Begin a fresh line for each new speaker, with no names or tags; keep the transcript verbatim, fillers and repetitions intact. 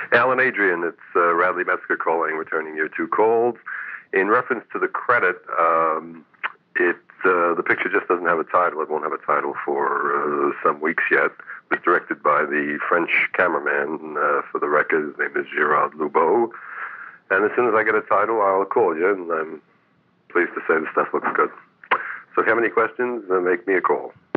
Alan Adrian, it's uh, Radley Metzger calling, returning your two calls. In reference to the credit, um, it uh, the picture just doesn't have a title. It won't have a title for uh, some weeks yet. It was directed by the French cameraman uh, for the record. His name is Gerard Loubeau. And as soon as I get a title, I'll call you, and I'm pleased to say the stuff looks good. So if you have any questions, uh, make me a call.